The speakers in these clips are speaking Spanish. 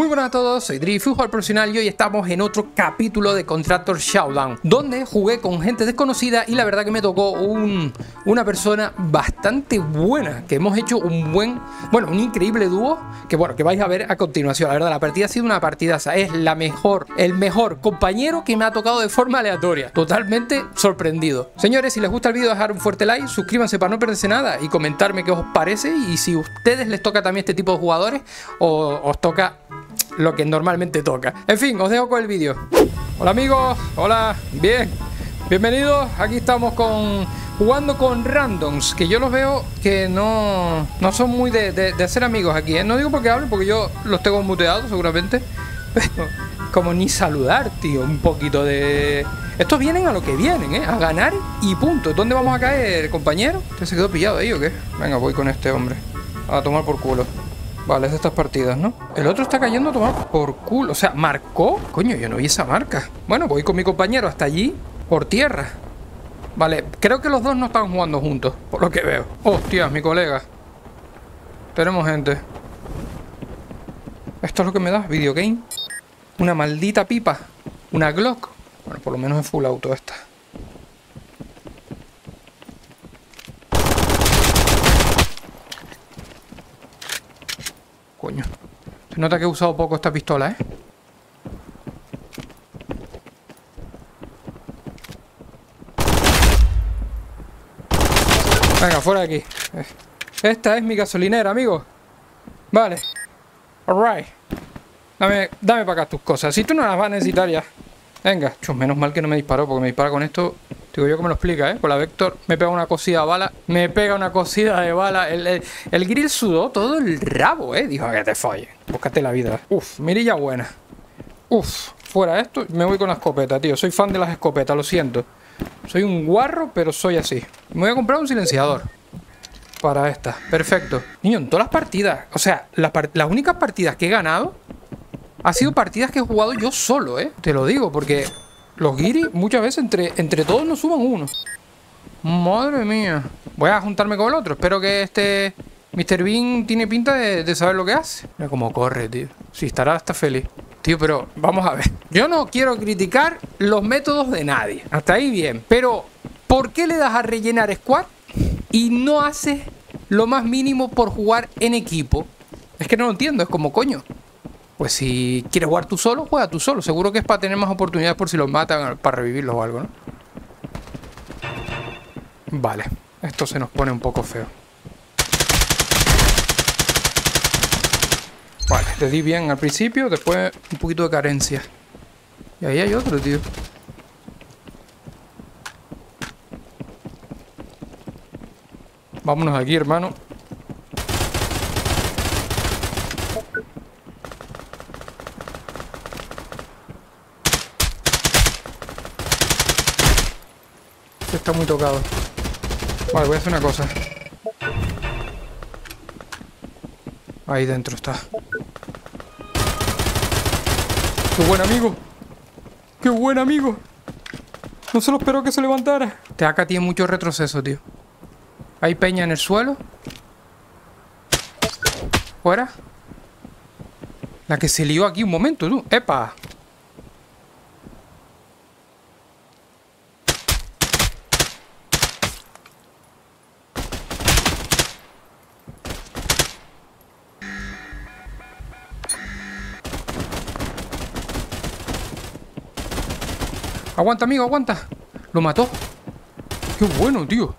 Muy buenas a todos, soy Drift, jugador profesional y hoy estamos en otro capítulo de Contractor Showdown, donde jugué con gente desconocida y la verdad que me tocó una persona bastante buena, que hemos hecho un increíble dúo, que vais a ver a continuación. La verdad, la partida ha sido una partidaza, es el mejor compañero que me ha tocado de forma aleatoria, totalmente sorprendido. Señores, si les gusta el vídeo, dejar un fuerte like, suscríbanse para no perderse nada y comentarme qué os parece y si a ustedes les toca también este tipo de jugadores o os toca lo que normalmente toca. En fin, os dejo con el vídeo. Hola amigos, hola, bienvenidos. Aquí estamos jugando con randoms, que yo los veo que no son muy de hacer amigos aquí, ¿eh? No digo porque hablen, porque yo los tengo muteados seguramente, pero como ni saludar, tío, un poquito de... Estos vienen a lo que vienen, ¿eh? A ganar y punto. ¿Dónde vamos a caer, compañero? ¿Usted se quedó pillado ahí o qué? Venga, voy con este hombre a tomar por culo. Vale, es de estas partidas, ¿no? El otro está cayendo a tomar por culo. O sea, ¿marcó? Coño, yo no vi esa marca. Bueno, voy con mi compañero hasta allí, por tierra. Vale, creo que los dos no están jugando juntos, por lo que veo. Hostias, mi colega. Tenemos gente. ¿Esto es lo que me da? ¿Videogame? Una maldita pipa. Una Glock. Bueno, por lo menos es full auto esta. Coño. Se nota que he usado poco esta pistola, ¿eh? Venga, fuera de aquí. Esta es mi gasolinera, amigo. Vale. Alright. Dame para acá tus cosas. Si tú no las vas a necesitar ya. Venga. Menos mal que no me disparó, porque me dispara con esto. Digo yo que me lo explica, ¿eh? Con la Vector me pega una cosida de bala. Me pega una cosida de bala. El grill sudó todo el rabo, ¿eh? Dijo, que te follen. Búscate la vida. Uf, mirilla buena. Uf, fuera esto. Me voy con la escopeta, tío. Soy fan de las escopetas, lo siento. Soy un guarro, pero soy así. Me voy a comprar un silenciador. Para esta. Perfecto. Niño, en todas las partidas. O sea, las únicas partidas que he ganado ha sido partidas que he jugado yo solo, ¿eh? Te lo digo, porque... Los guiris muchas veces entre todos nos suman uno. Madre mía. Voy a juntarme con el otro. Espero que este Mr. Bean tiene pinta de saber lo que hace. Mira cómo corre, tío. Sí, estará hasta feliz. Tío, pero vamos a ver. Yo no quiero criticar los métodos de nadie. Hasta ahí bien. Pero, ¿por qué le das a rellenar squad y no haces lo más mínimo por jugar en equipo? Es que no lo entiendo. Es como, coño. Pues si quieres jugar tú solo, juega tú solo. Seguro que es para tener más oportunidades por si los matan, para revivirlos o algo, ¿no? Vale, esto se nos pone un poco feo. Vale, te di bien al principio, después un poquito de carencia. Y ahí hay otro, tío. Vámonos aquí, hermano. Está muy tocado. Vale, voy a hacer una cosa. Ahí dentro está. ¡Qué buen amigo! ¡Qué buen amigo! No se lo esperó que se levantara. Este AK tiene mucho retroceso, tío. Hay peña en el suelo. ¿Fuera? La que se lió aquí un momento, tú. ¡Epa! Aguanta, amigo, aguanta. Lo mató. Qué bueno, tío.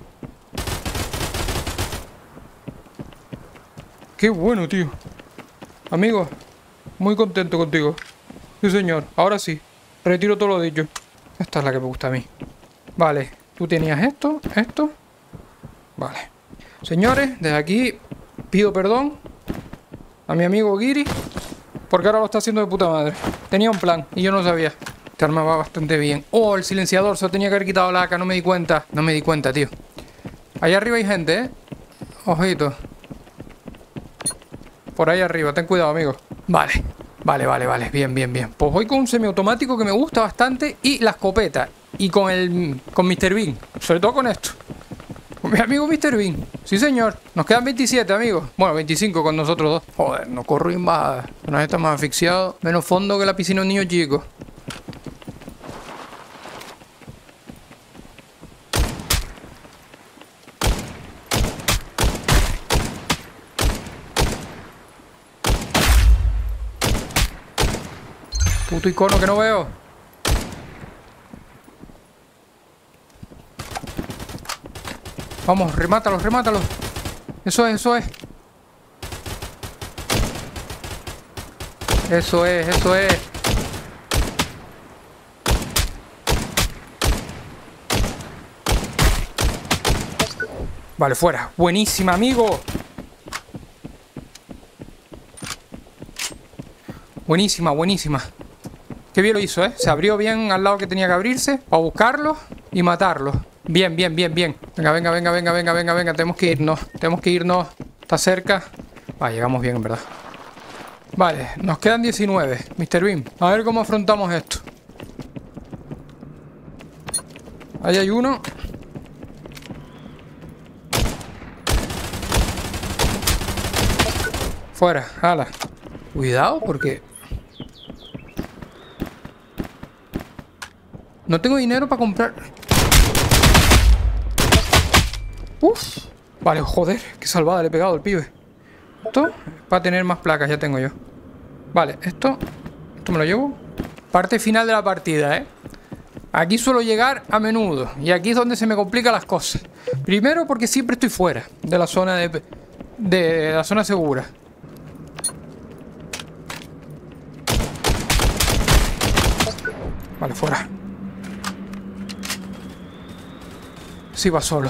Qué bueno, tío. Amigo, muy contento contigo. Sí, señor. Ahora sí. Retiro todo lo dicho. Esta es la que me gusta a mí. Vale. Tú tenías esto. Vale. Señores, desde aquí pido perdón a mi amigo Giri, porque ahora lo está haciendo de puta madre. Tenía un plan y yo no sabía. Este arma va bastante bien. Oh, el silenciador. Se lo tenía que haber quitado la AK. No me di cuenta. No me di cuenta, tío. Allá arriba hay gente, ¿eh? Ojito. Por ahí arriba. Ten cuidado, amigo. Vale. Vale. Bien. Pues voy con un semiautomático que me gusta bastante. Y la escopeta. Y con Mr. Bean. Sobre todo con esto. Mi amigo Mr. Bean. Sí, señor. Nos quedan 27, amigos. Bueno, 25 con nosotros dos. Joder, no corro invada. Una vez estamos asfixiados. Menos fondo que la piscina de un niño chico. Puto icono que no veo. Vamos, remátalos, remátalos. Eso es, eso es. Eso es, eso es. Vale, fuera. Buenísima, amigo. Buenísima, buenísima. Qué bien lo hizo, ¿eh? Se abrió bien al lado que tenía que abrirse para buscarlo y matarlo. Bien, bien, bien, bien. Venga, venga, venga, venga, venga, venga, venga. Tenemos que irnos. Tenemos que irnos. Está cerca. Vale, llegamos bien, en verdad. Vale, nos quedan 19. Mr. Bean. A ver cómo afrontamos esto. Ahí hay uno. Fuera, ala. Cuidado porque... no tengo dinero para comprar... Uf. Vale, joder, qué salvada le he pegado al pibe. Esto, para tener más placas, ya tengo yo. Vale, esto me lo llevo. Parte final de la partida, ¿eh? Aquí suelo llegar a menudo. Y aquí es donde se me complican las cosas. Primero porque siempre estoy fuera de la zona de la zona segura. Vale, fuera. Sí, va solo.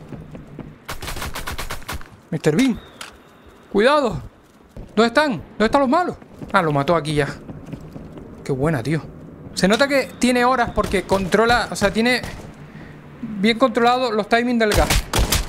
Mr. Bean. Cuidado. ¿Dónde están? ¿Dónde están los malos? Ah, lo mató aquí ya. Qué buena, tío. Se nota que tiene horas porque controla... o sea, tiene bien controlado los timings del gas.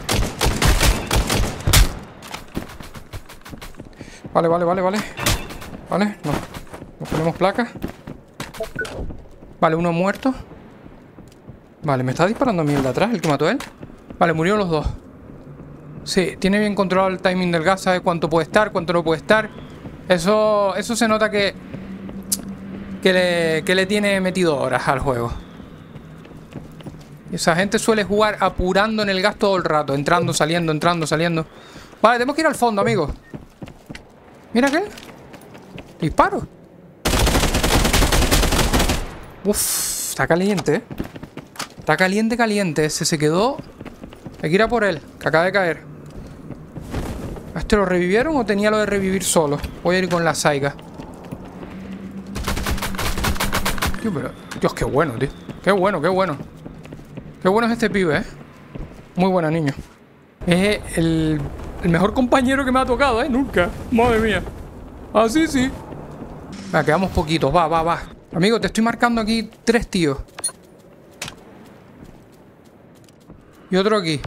Vale, vale, vale, vale. Vale, no. Nos ponemos placas. Vale, uno muerto. Vale, me está disparando a mí el de atrás, el que mató a él. Vale, murieron los dos. Sí, tiene bien controlado el timing del gas, sabe cuánto puede estar, cuánto no puede estar. Eso se nota que le tiene metido horas al juego. Esa gente suele jugar apurando en el gas todo el rato, entrando, saliendo, entrando, saliendo. Vale, tenemos que ir al fondo, amigos. Mira aquel. Disparo. Uf, está caliente, ¿eh? Está caliente, caliente. Ese se quedó. Hay que ir a por él, que acaba de caer. ¿A este lo revivieron o tenía lo de revivir solo? Voy a ir con la Saiga. Tío, pero... Dios, qué bueno, tío. Qué bueno, qué bueno. Qué bueno es este pibe, ¿eh? Muy buena, niño. Es el mejor compañero que me ha tocado, ¿eh? Nunca. Madre mía. Así sí. Va, quedamos poquitos. Va, va, va. Amigo, te estoy marcando aquí 3 tíos. Y otro aquí.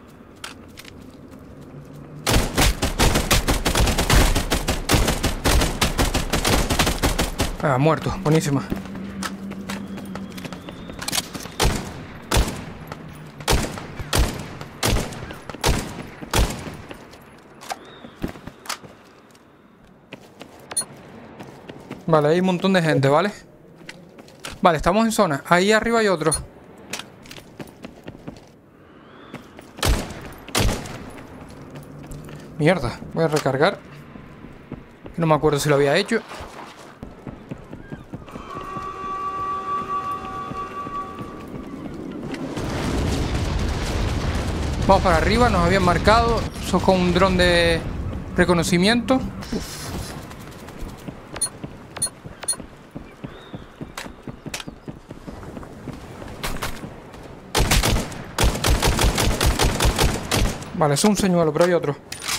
Ah, muerto. Buenísima. Vale, hay un montón de gente, ¿vale? Vale, estamos en zona. Ahí arriba hay otro. Mierda, voy a recargar. No me acuerdo si lo había hecho. Vamos para arriba, nos habían marcado. Eso es con un dron de reconocimiento. Uf. Vale, es un señuelo, pero hay otro.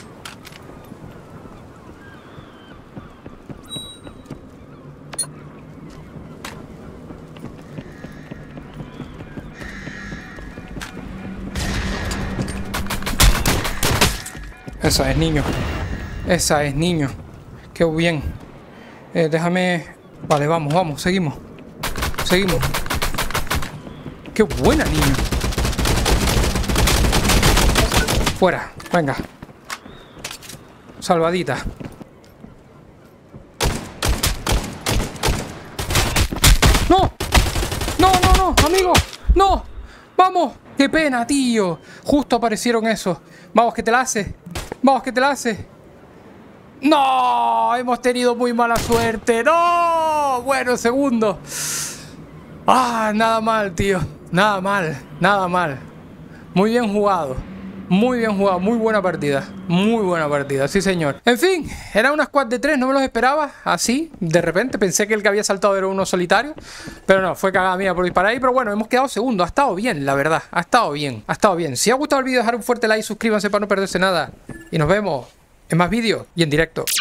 Esa es, niño. Esa es, niño. Qué bien. Déjame... Vale, vamos, vamos, seguimos. Seguimos. Qué buena, niño. Fuera, venga. Salvadita. ¡No! ¡No, no, no! ¡Amigo! ¡No! ¡Vamos! ¡Qué pena, tío! Justo aparecieron esos. Vamos, que te la hace. Vamos, que te la hace. ¡No! Hemos tenido muy mala suerte. ¡No! Bueno, segundo. Ah, nada mal, tío. Nada mal, nada mal. Muy bien jugado. Muy bien jugado, muy buena partida. Muy buena partida, sí señor. En fin, era una squad de 3, no me los esperaba así, de repente. Pensé que el que había saltado era uno solitario, pero no, fue cagada mía por disparar ahí. Pero bueno, hemos quedado segundo, ha estado bien, la verdad. Ha estado bien, ha estado bien. Si os ha gustado el vídeo, dejar un fuerte like, suscríbanse para no perderse nada. Y nos vemos en más vídeos y en directo.